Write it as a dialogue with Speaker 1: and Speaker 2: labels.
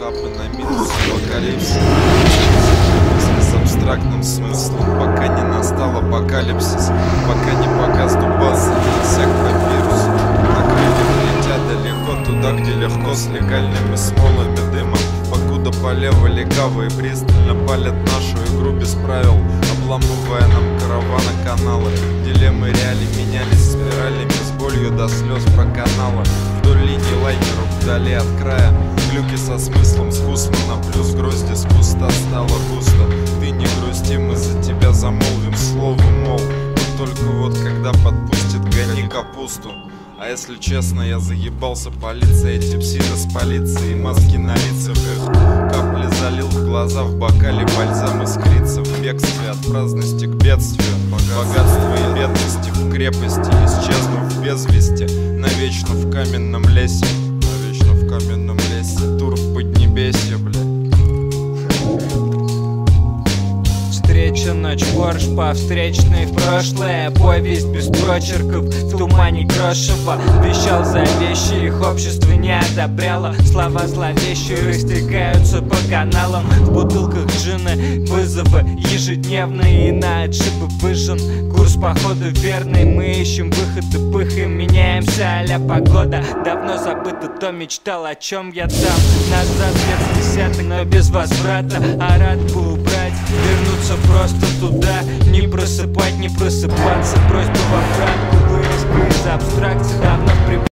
Speaker 1: апы на минус, апокалипсис с абстрактным смыслом, пока не настал апокалипсис, пока не погас дубас и иссяк папирус. На крыльях летят далеко туда, где легко, с легальными смолами дыма, покуда полево легавые пристально палят нашу игру без правил, обламывая нам караваны каналы. Дилеммы реалий менялись спиралями, с болью до слез про каналы. Вдоль линии лайнеров, вдали от края, глюки со смыслом с Хусмана, плюс грозди с куста стало густо. Ты не грусти, мы за тебя замолвим слово, мол, но только вот когда подпустит, гони капусту. А если честно, я заебался полиция, эти псины с полицией, маски на лицах их, капли залил в глаза, в бокале бальзам искрится, в бегстве от праздности к бедствию, богатства и бедности в крепости, исчезнув без вести, навечно в каменном лесе, навечно в каменном лесе, тур в Поднебесье, блядь.
Speaker 2: Встреча, ночь, борщ по встречной в прошлое, повесть без прочерков в тумане крошева. Вещал за вещи, их общество не одобряло, слова зловещие растекаются по каналам. В бутылках джина вызовы ежедневные, и на отшибы выжжен курс походу верный. Мы ищем выходы, пыхаем, меняемся а-ля погода. Давно забыто, то мечтал, о чем я там. Назад лет с десяток, но без возврата, а рад бы убрать, вернуться просто туда, не просыпать, не просыпаться. Просьба в обратку, вырезка из абстракции давно в